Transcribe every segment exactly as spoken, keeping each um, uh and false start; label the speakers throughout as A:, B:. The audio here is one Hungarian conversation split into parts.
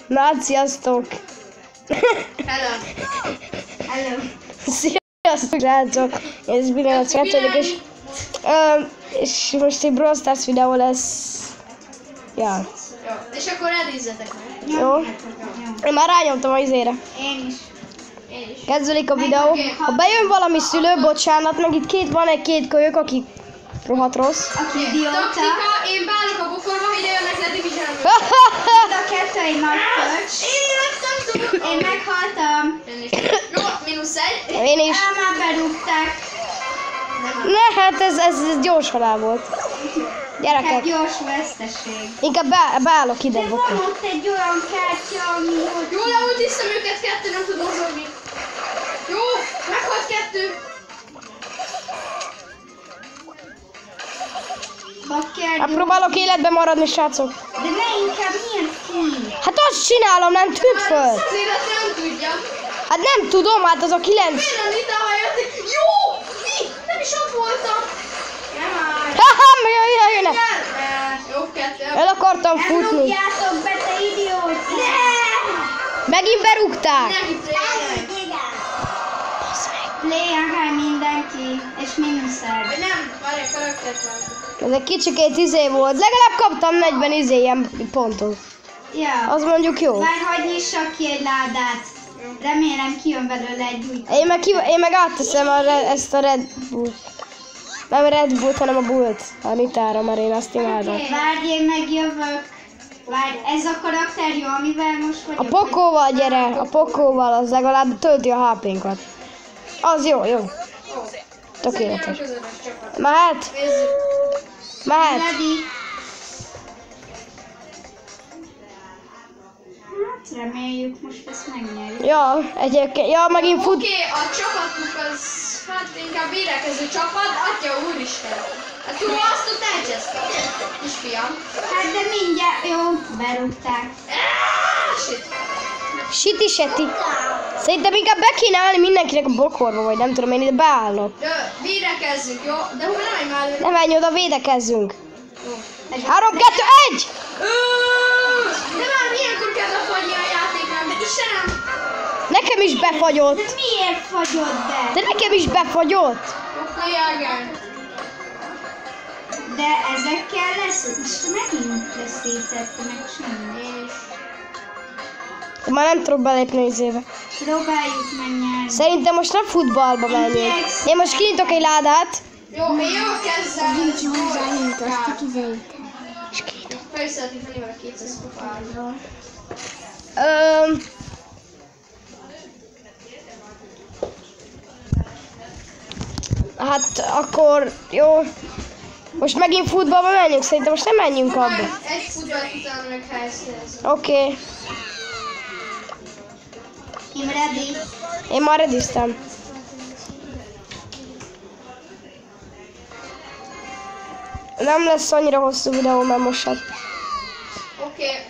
A: Na, sziasztok!
B: Hello! Hello!
A: Sziasztok, srácok! Ez Billy kettődik, és, uh, és most egy Brawl Stars videó lesz. Ja.
B: Jó, és akkor elnézzetek meg.
A: Jó. Én már rányomtam a izére.
B: Én is. Én is.
A: Kezdődik a videó. Ha bejön valami szülő, bocsánat, meg itt két, van egy két kölyök, aki rohadt rossz.
B: Aki idióta. Taktika, én beállok a bokorba, hogy ide jönnek le division.
C: A kettő egy nagy pöcs. Én meghaltam.
B: Jó, mínusz egy.
A: Én is.
C: El már berúgták.
A: Ne, hát ez, ez, ez gyors halál volt.
C: Hát
A: Gyerekek,
C: gyors veszteség.
A: inkább be, beállok ide,
C: De
A: bokor.
C: van ott egy olyan kártya, ami hogy...
B: Jó, leultisztem őket, kettő nem tud mozogni. Jó, meghalt kettő.
C: Bakker,
A: Hát próbálok életben maradni, srácok.
C: de ne inkább milyen ki.
A: Hát azt csinálom, nem tűnt föl.
B: Az élet nem tudja.
A: Hát nem tudom, hát az a kilenc.
B: Miért itt a jöttek? Jó! Mi? Nem is ott voltam. Nem áll.
A: Haha, jaj, jaj, jaj, ne.
B: Jó, kettő.
A: El akartam
C: Nem
A: futni.
C: rúgjátok be, te idiót!
A: Megint berúgták.
B: Neki play.
C: Playen kell mindenki, és mínuszed.
B: Vagy nem, várj, karaktert váltok.
A: Ez egy kicsikét izé volt. Legalább kaptam negyven izé ilyen pontot.
C: Ja.
A: Az mondjuk jó.
C: Várj, hogy nyissak ki egy ládát. Remélem kijön belőle egy új.
A: Én meg, kiv- én meg átteszem a re- ezt a Red Bull. Nem Red Bullt, hanem a Bullt. A Nitára, mert én azt imádom.
C: Várj, én megjövök. Várj, ez a karakter jó, amivel most
A: A
C: vagyok?
A: pokóval gyere, a pokóval az legalább tölti a há pénkat. Az jó, jó. Tökéletes. Mehet? Mehet?
C: Ready? Hát, reméljük, most ezt megnyerjük.
A: Ja, egyébként, ja, megint fut.
B: Oké, okay, a csapatunk az, hát inkább védekező csapat, atya úristen. Hát túl azt ott elcsesztem, kisfiam.
C: Hát, de mindjárt, jó, berúgták.
B: Ah, shit.
A: Siti seti. Szerintem inkább be kéne állni mindenkinek a bokorba, vagy nem tudom, én ide beállok.
B: De védekezzünk, jó? De hol nem egy már előre.
A: Nem menj oda, védekezzünk.
B: Jó.
A: Három, kettő, egy!
B: De már milyenkor kell befagyni a játéknak, de Istenem!
A: Nekem is befagyott.
C: De miért fagyott be?
A: De nekem is befagyott.
B: Oké, Jágán.
C: De ezekkel lesz, és megint veszítette meg semmi.
B: Én is.
A: Már nem tudok belépni az éve.
C: Próbáljuk megnyerni.
A: Szerintem most nem futballba menjünk. Én most kinyitok egy ládát.
B: Jó, én jól kezdem.
C: Nincs hozzányújt, azt
A: És kinyitok.
B: Fel szeretnék venni vele kétszáz kopáról.
A: Öm... Hát akkor jó. Most megint futballba menjünk, szerintem most nem menjünk abba.
B: Egy futballt utána meg helyszínezünk.
A: Oké. Okay.
C: I'm ready.
A: Én már rediztem. Nem lesz annyira hosszú videó, mert most hát...
B: Oké. Okay.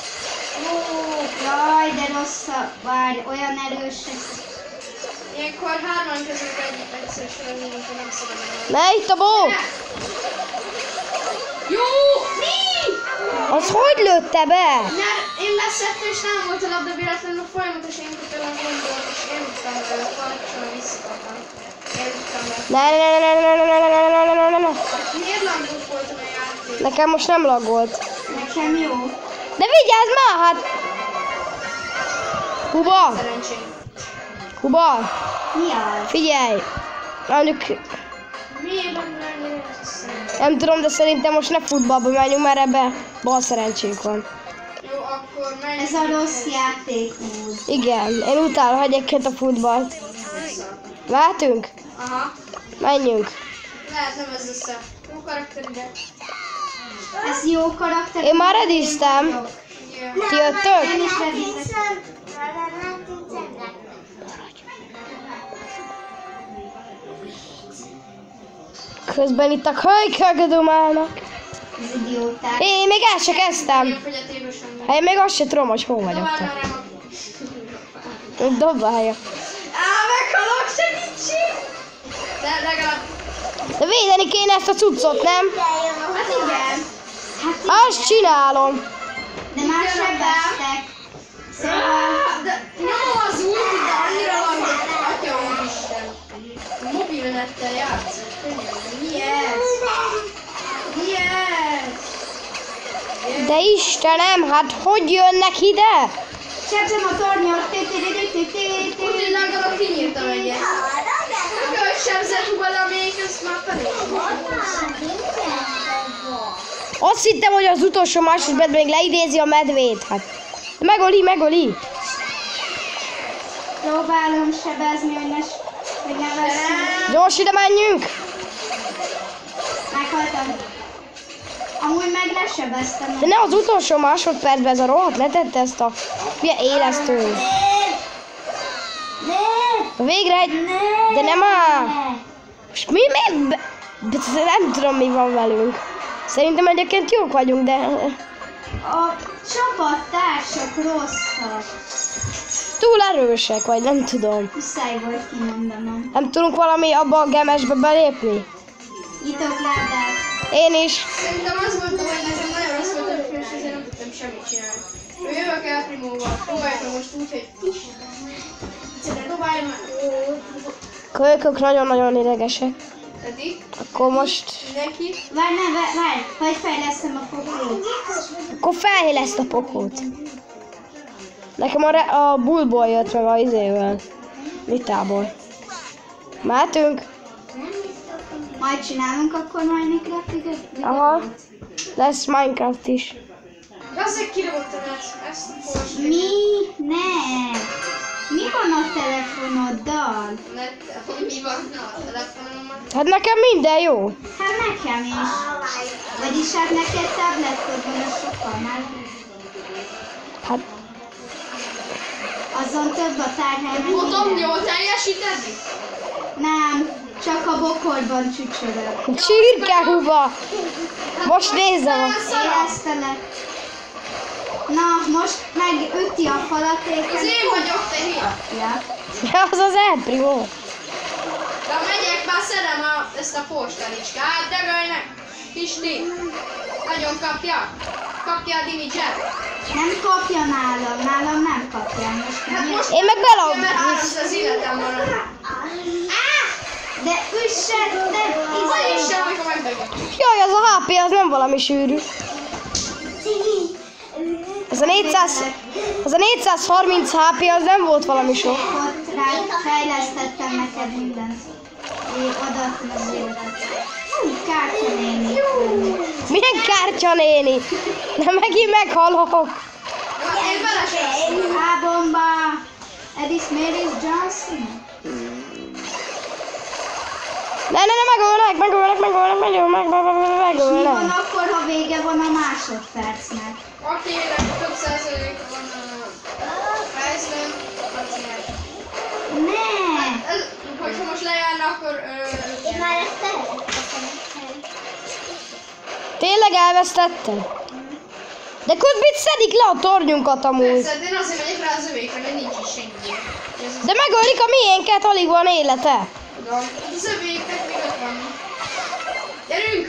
C: Jaj, de rossz a... Várj, olyan erősek.
B: Ilyenkor hárman közünk egyik egyszerűen lenni, mint nem szabad lenni.
A: Ne, itt a bó!
B: Jó! Mi?
A: Az hogy lőtte be?
B: Mert én leszettem és nem volt a labda véletlenül folyamatosan én kötően gondolt, és én tudtam belőle, folyamatosan visszakaptam. Én tudtam belőle.
A: Ne, ne, ne, ne, ne, ne, ne, ne, ne, ne, ne, ne.
B: Miért laggott voltam a játék?
A: Nekem most nem laggolt.
C: Nekem jó.
A: De vigyázz már, hát! Kuba!
B: Szerencsém.
A: Kuba!
C: Mi az?
A: Figyelj! Mondjuk,
B: Miért nem
A: nem tudom, de szerintem most ne futballba menjünk, mert ebbe bal szerencsénk van.
B: Jó, akkor menjünk.
C: Ez a rossz játékmód.
A: Igen, én utálom egyébként a futballt. Mehetünk?
B: Aha.
A: Menjünk.
B: Lehet nem ez össze. Jó karakter ide.
C: Ez jó karakter.
A: Én már rediztem.
C: Vagyok.
B: Yeah.
A: Ti jöttök?
C: Én is rediztem.
A: Közben itt a kölykök dumálnak.
C: Az idióták.
A: Én még el se kezdtem.
B: Ilyen fogyatékos ember.
A: Hát én még azt se tudom, hogy hol vagyok.
B: Dobálj már rám a...
A: Dobálja.
B: Á, meghalok, segítség! De legalább...
A: De védeni kéne ezt a cuccot, nem?
B: Hát igen.
C: Hát
A: Azt csinálom.
C: de már sebeztek.
B: De nyomom az ulti, de annyira laggott, atya úristen. Mobilnettel játszok, könyörgöm. Mi ez? Mi ez?
A: De Istenem, hát hogy jönnek ide?
C: Sebzem a tornyot.
B: Úgy legalább kinyírtam egyet. Hogy sebzett valamelyik, ezt már felejtem.
A: Azt hittem, hogy az utolsó másodpercben még leidézi a medvét. Hát. Megöli, megöli.
C: Próbálom sebezni, hogy ne, hogy ne veszünk.
A: Gyors, ide menjünk.
C: Meghaltam. Amúgy meg lesebeztem.
A: De ne az utolsó másodpercben ez a rohadt letette ezt a hülye élesztőt. Végre egy... De nem áll. Most mi még... be- Nem tudom, mi van velünk. Szerintem egyébként jók vagyunk, de...
C: A csapattársak rosszak.
A: Túl erősek, vagy nem tudom.
C: Muszáj volt kimondanom.
A: Nem tudunk valami abba a gemesbe belépni?
C: Nyitok ládát.
A: Én is.
B: Szerintem az volt, hogy nekem nagyon rossz volt a film, és ezért nem tudtam semmit csinálni. Ő jövök el Primóval. Próbáljuk meg most úgy, hogy... Egyszerűen dobálj már.
A: Kölykök nagyon-nagyon idegesek.
B: Eddig.
A: Akkor most...
B: Mindenki.
C: Várj, ne, várj, várj, hogy fejlesztem a pokót.
A: Akkor feléleszt a pokót. Nekem a, re- a bullból jött meg a izével. Vitából. Mehetünk?
C: Majd csinálunk akkor Minecraft-iget?
A: Aha. Lesz Minecraft is.
B: Azért kirobottam ezt. Ezt most.
C: Mi? Ne! Mi van a telefonoddal?
B: Mi van a telefonommal?
A: Hát nekem minden jó.
C: Hát nekem is. Vagyis hát neked tablettod van, az sokkal már.
A: Hát
C: Azon több a tárhely, mint
B: Tudom,
C: minden.
B: jól teljesíteni?
C: Nem, csak a bokorban csücsörög.
A: csirkehuba. Most nézzem.
C: Éreztelek. Na, most megüti a falat, éppen.
B: Az én vagyok, te hülye.
C: Ja.
A: Az az El Primo.
B: De megyek, már szedem a, ezt a forstalicskát, dögölj Pisti, nagyon kapja. Kapja a damage-et.
C: Nem kapja nálam, nálam nem kapja. Most
B: Hát most
A: Én meg
B: kapja, mert
A: bele...
B: háromszáz életem van.
C: De üssen, de
B: Hogy is
C: izé.
B: sem, amikor megdögöl.
A: Jaj, az a há pé az nem valami sűrű. Az a négyszáz... Az a négyszázharminc há pé az nem volt valami sok.
C: Ott rá fejlesztettem neked mindent. Én odaadtam az életet. Hú, kártya néni.
A: Milyen kártya néni? Nem, megint meghalok.
B: Én belesem.
C: A-bomba. Eddie Smeris Johnson.
A: Ne, ne, ne, megölnek, megölnek, megölnek, megölnek, megölnek,
C: És mi van
A: megölnek.
C: akkor, ha vége van a másodpercnek?
B: Akinek több százalék van a fejszlőn, az nyert.
C: Ne!
B: Ez, hogyha most lejárna, akkor... Ö,
C: Én már ezt elvesztettem.
A: Tényleg elvesztettem? De közben szedik le a tornyunkat amúgy.
B: persze, de én azért megyek rá az övékre, mert nincs is senki. Ez
A: De megölik a miénket, alig van élete.
B: tudom. Az övéknek még ott van. Gyerünk!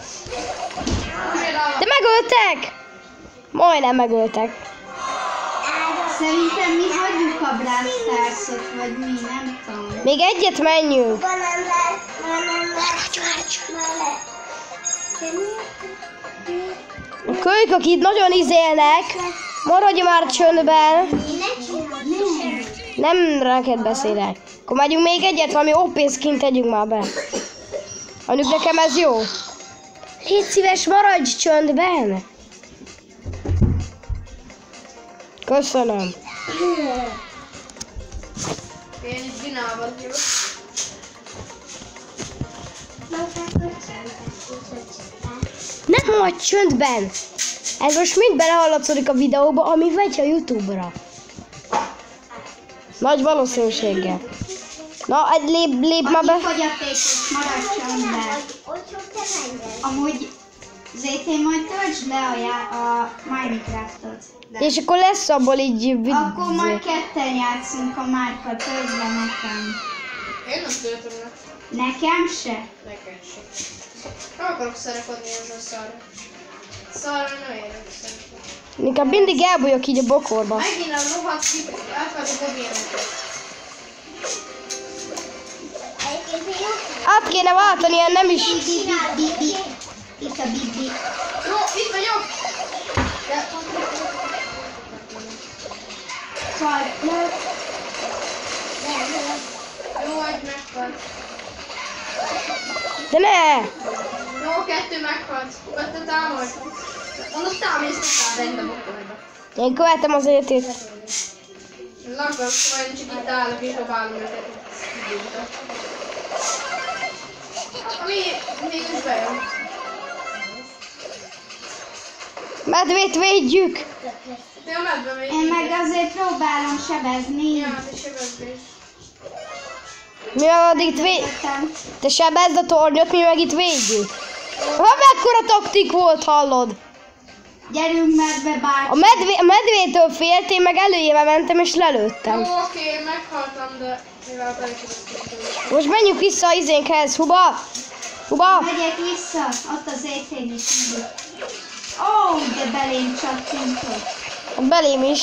A: De megöltek! Majdnem megöltek.
C: Szerintem mi hagyjuk a Brawl Stars-ot, vagy mi, nem tudom.
A: Még egyet menjünk. A kölykök itt nagyon izélnek. Maradj már csöndben. Nem neked beszélek. Akkor megyünk még egyet, valami ó pé skint tegyünk már be. Mondjuk nekem ez jó. Légy szíves, maradj csöndben. Köszönöm.
B: Én itt dinában jövök.
A: Nem maradj csöndben. Ez most mind belehallatszódik a videóba, ami megy a YouTube-ra. Nagy valószínűséggel. Na, egy lép, lép már
C: Aki
A: be.
C: fogyatékos, maradj csöndben. Amúgy zé té majd töltsd le a, já- a Minecraftot.
A: És akkor lesz abból így vid-
C: Akkor majd ketten játszunk a Márka, töltsd le nekem.
B: Én nem töltöm le.
C: Nekem se?
B: Nekem sem. Nem akarok szerekodni ezzel a szarra. Szarra nem érek szerepet.
A: Inkább mindig elbújok így a bokorba.
B: Megint a rohadt elfadó mobilnetet.
A: Át kéne váltani, ilyen nem is...
C: Itt a bibi.
B: Jó, itt vagyok! De...
C: Faj,
B: Jó, egy meghalt.
A: De ne!
B: Jó, kettő meghalt. Ott a támad. Annak támésztotál benne a bokorba.
A: Én követem az életét.
B: Lagos, majd csak itt állok és dobálom őket. Ami mégis bejön.
A: Medvét védjük!
B: De a medve még.
C: én meg azért próbálom sebezni.
B: Ja, te sebezés.
A: Mi meg addig itt vé...
C: Értem.
A: Te sebezd a tornyot, mi meg itt védjük. Ha mekkora taktik volt, hallod?
C: Gyerünk medve bácsi.
A: A, medvé, a medvétől félt, én meg előjébe mentem és lelőttem.
B: Jó, oké, meghaltam, de mivel belekülöttem.
A: Most menjünk vissza a izénkhez, Huba! Huba!
C: Megyek vissza, ott az étén is mindig. Ó, oh, de belém csattintott.
A: Belém is.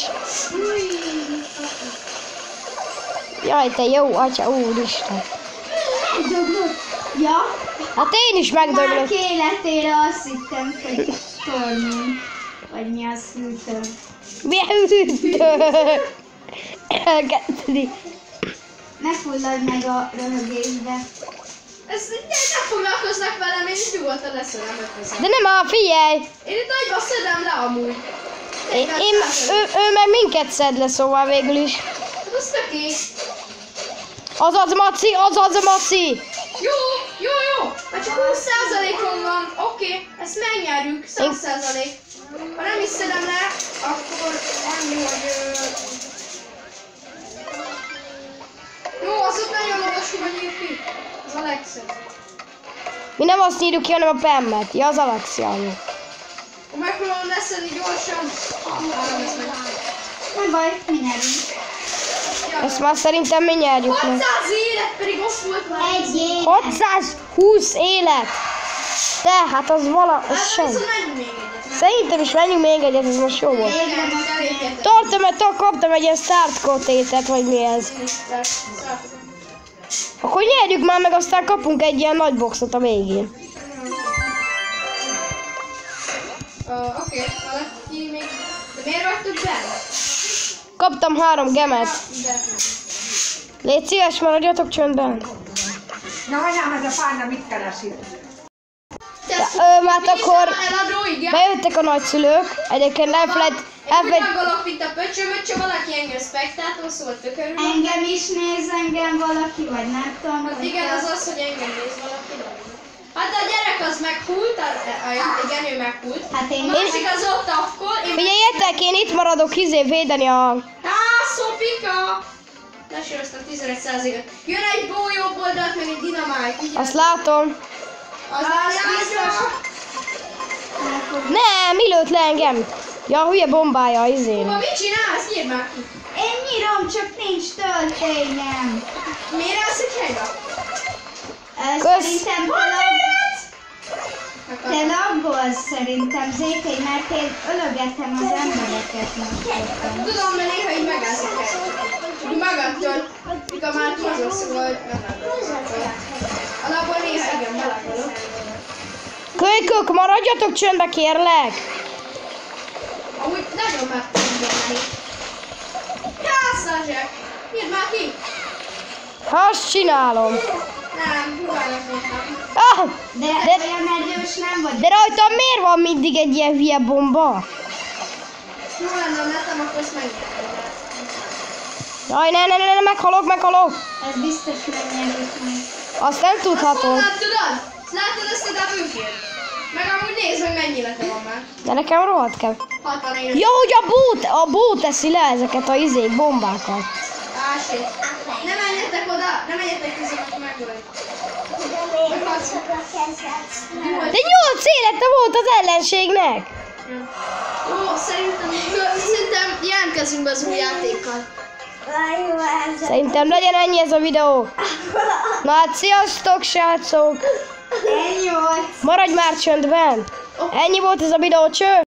A: Jaj, te jó atya, úristen.
C: Döglött. Ja,
A: Hát én is
C: már
A: megdöglök.
C: életére azt hittem, hogy tornyunk. Vagy mi az hűtő.
A: Milyen üdő! Elkezdeni.
C: Ne fulladj meg a röhögésbe.
B: Ezt nem foglalkoznak velem, én is nyugodtan leszedem ötvözem.
A: De nem már, figyelj!
B: Én itt agyba szedem le amúgy.
A: Én, én, ő, ő meg minket szed le, szóval végül is.
B: Hát az töké.
A: Azaz, Maci, azaz, Maci!
B: Jó, jó, jó. Hát csak húsz százalékon van. Oké, ezt megnyerjük. száz százalék. Ha nem is szedem le, akkor annyi, hogy... Ö... Jó, az ott nagyon magasú, hogy ír ki. Az a legszebb.
A: Mi nem azt írjuk ki, hanem a Pemmet. Ja, az Alexiának.
B: Ha megpróbálom leszedni gyorsan. Ah, nem lesz meg.
C: Nem baj, mi nyerünk.
A: Ezt már szerintem mi nyerjük meg.
B: hatszáz élet pedig ott volt már.
C: Egy év.
A: hatszázhúsz élet! Te, hát az vala... az
B: Hát
A: semmi.
B: viszont menjünk még egyet.
A: Szerintem is menjünk még egyet, ez most jó volt.
B: Igen, most elég
A: Tartom, mert kaptam egy ilyen start kotétet, vagy mi ez. Akkor nyerjük már meg, aztán kapunk egy ilyen nagy boxot a végén.
B: Uh, Oké, okay. Valaki még... De miért vagytok benne?
A: Kaptam három gemet.
B: De...
A: Légy szíves, maradjatok csöndben.
D: Na, anyám, ez a párna mit keres itt?
A: Ö, hát akkor
B: Eladó, igen?
A: bejöttek a nagyszülők. Egyébként elfelejt...
B: Én
A: elfelejt...
B: úgy angolok, mint a pöcsömöcsö, valaki engem spektátor, szóval tök örülök.
C: Engem is néz engem valaki, vagy nem tudom.
B: Hát
C: hogy
B: igen, az az, hogy engem néz valaki. Hát a gyerek az meghult, a, a, a, igen, ő meghult.
C: Hát én
B: A másik az ott afkol, én...
A: Figyeljetek, én itt maradok izé védeni a...
B: Á, Szofika! Lesíroztam tizenegy százalékot. Jön egy bó jobb oldalt, meg egy dinamite.
A: Azt látom.
B: Az látja.
A: Nem, mi lőtt le engem? Ja, a hülye bombája az izén.
B: Hova, mit csinálsz? Írd már ki.
C: Én nyírom, csak nincs töltényem.
B: Miért állsz egy helybe?
C: Ö,
A: Kösz.
C: Szerintem te, lag... te laggolsz szerintem, Zété, mert én ölögetem az embereket most éppen.
B: Tudom, mert néha így megállsz egy helybe. Úgy magadtól, mikor már tudsz, szóval nem alapból néha igen, belagolok.
A: Kölykök, maradjatok csöndbe, kérlek.
B: Amúgy nagyon meg tudom venni. Jászázsák! Írd már ki!
A: Ha azt csinálom.
B: Nem, húvának mondtam.
A: Ah,
C: De,
A: De-
C: olyan erős nem vagy.
A: de rajtam miért van mindig egy ilyen hülye bomba?
B: Jó lenne, ha lettem, akkor ezt megnyertem.
A: Jaj, ne, ne, ne, ne, meghalok, meghalok.
C: Ez biztos megnyerjük meg.
A: Azt nem tudhatom.
B: Honnan tudod? Látod ezt a debütjét? Meg amúgy nézd, hogy mennyi élete van már.
A: De nekem rohadt kell.
B: hatvan élet.
A: Jó, hogy a bó, a bó teszi le ezeket a izé bombákat.
B: Ásét. Ne menjetek oda, ne menjetek közben, hogy megölj. Meghalsz.
A: De nyolc élete volt az ellenségnek.
B: Jó, szerintem, szerintem jelentkezünk be az új játékkal.
A: Szerintem legyen ennyi ez a videó. Na hát sziasztok, srácok.
C: Ennyi volt.
A: Maradj már csöndben. Ennyi volt ez a videó, cső.